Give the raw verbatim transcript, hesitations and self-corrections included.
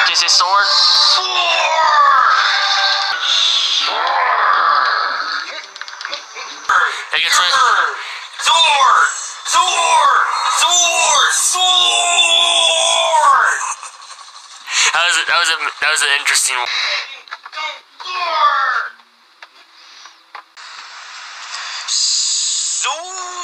This is sword. Hey, get right. Sword! Sword! Sword! Sword! That was a, that was a that was an interesting one. Sword!